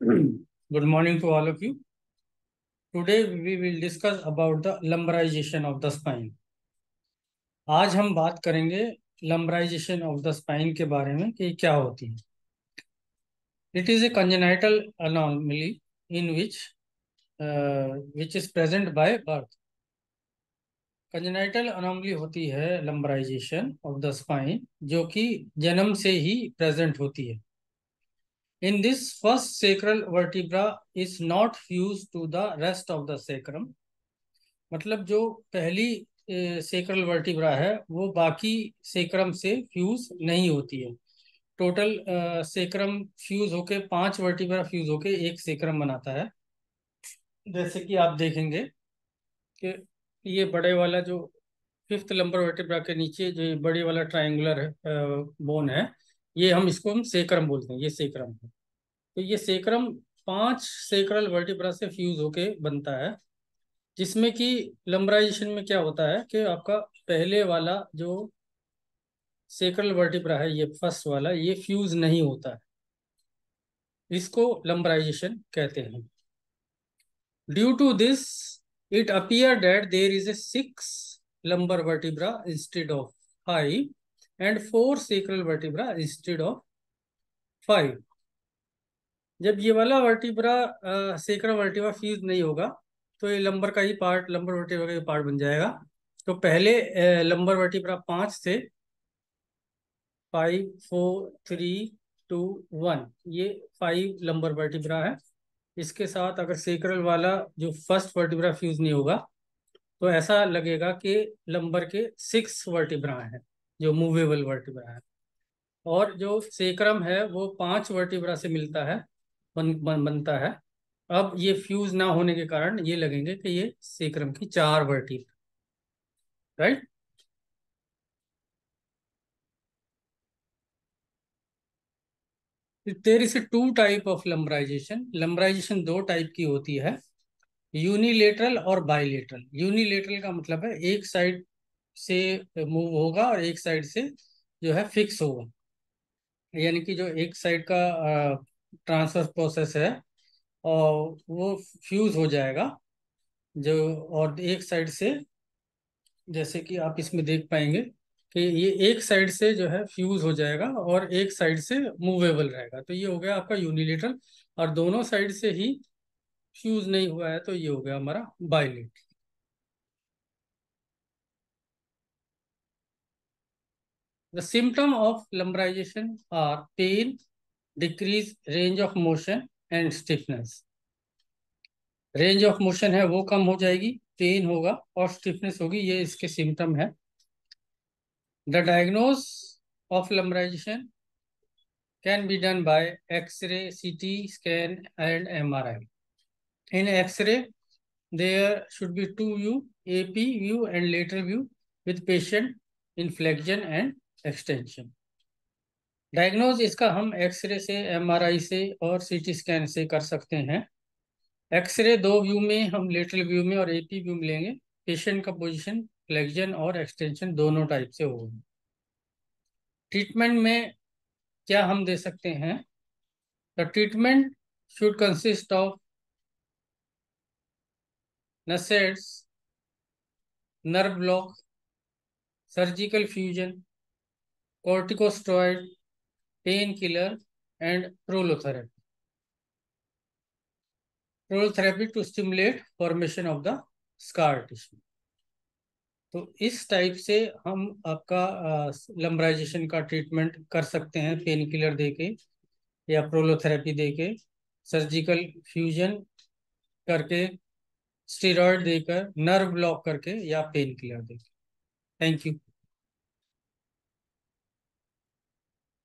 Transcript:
Good morning to all of you. Today we will discuss about the lumbarization of the spine. आज हम बात करेंगे lumbarization of the spine के बारे में कि क्या होती है. It is a congenital anomaly in which is present by birth. Congenital anomaly होती है lumbarization of the spine जो कि जन्म से ही present होती है. In this, first sacral vertebra is not fused to the rest of the sacrum. मतलब जो पहली सेक्रल वर्टिब्रा है वो बाकी सेक्रम से फ्यूज नहीं होती है. टोटल सेक्रम फ्यूज होके 5 वर्टिब्रा फ्यूज होके एक सेक्रम बनाता है. जैसे कि आप देखेंगे कि ये बड़े वाला जो फिफ्थ लंबर वर्टिब्रा के नीचे जो ये बड़े वाला ट्रायंगुलर बोन है, ये हम सेक्रम बोलते हैं. ये सेक्रम है. तो ये सेक्रम 5 सेक्रल वर्टिब्रा से फ्यूज होके बनता है, जिसमें कि लंबराइजेशन में क्या होता है कि आपका पहले वाला जो सेक्रल वर्टिब्रा है, ये फर्स्ट वाला, ये फ्यूज नहीं होता है. इसको लंबराइजेशन कहते हैं. Due to this it appear that there is a 6 lumbar vertebra instead of 5 and 4 sacral vertebra instead of 5. जब ये वाला वर्टिब्रा सेक्रल वर्टिब्रा फ्यूज नहीं होगा तो ये लंबर का ही पार्ट, लंबर वर्टिब्रा का ही पार्ट बन जाएगा. तो पहले लंबर वर्टिब्रा 5 थे, 5 4 3 2 1, ये 5 लंबर वर्टिब्रा है. इसके साथ अगर सेक्रल वाला जो फर्स्ट वर्टिब्रा फ्यूज नहीं होगा तो ऐसा लगेगा कि लंबर के 6 वर्टिब्रा हैं जो मूवेबल वर्टिब्रा है. और जो सेक्रम है वो 5 वर्टिब्रा से मिलता है, बनता है. अब ये फ्यूज ना होने के कारण ये लगेंगे कि ये सेक्रम की 4 vertebra. Right. There is 2 type of lumbarization. Lumbarization 2 type की होती है, यूनिलेटरल और बाइलेटरल. यूनिलेटरल का मतलब है एक साइड से मूव होगा और एक साइड से जो है फिक्स होगा. यानी कि जो एक साइड का ट्रांसफर प्रोसेस है और वो फ्यूज हो जाएगा जो, और एक साइड से, जैसे कि आप इसमें देख पाएंगे कि ये एक साइड से जो है फ्यूज हो जाएगा और एक साइड से मूवेबल रहेगा. तो ये हो गया आपका यूनिलेटरल. और दोनों साइड से ही फ्यूज नहीं हुआ है तो ये हो गया हमारा bilateral. The symptom of lumbarization are pain, decreased range of motion and stiffness. Range of motion है वो कम हो जाएगी, पेन होगा और स्टिफनेस होगी. ये इसके सिम्टम है. The diagnose of lumbarization can be done by X-ray, CT scan and MRI. In X-ray, there should be 2 view, AP view and lateral view with patient inflection and extension. Diagnose इसका हम x ray से, MRI से और CT scan से कर सकते हैं. X ray 2 view में हम लेटरल व्यू में और एपी व्यू में लेंगे. पेशेंट का पोजीशन, फ्लेक्शन और एक्सटेंशन दोनों टाइप से होगा. ट्रीटमेंट में क्या हम दे सकते हैं? The treatment should consist of NSAIDs, nerve block, surgical fusion, corticosteroid, pain killer and prolotherapy. Prolotherapy to stimulate formation of the scar tissue. तो इस टाइप से हम आपका लंबराइजेशन का ट्रीटमेंट कर सकते हैं, पेन किलर देके या प्रोलोथेरेपी देके, सर्जिकल फ्यूजन करके, स्टेरॉयड देकर, नर्व ब्लॉक करके या पेन किलर देके. Thank you.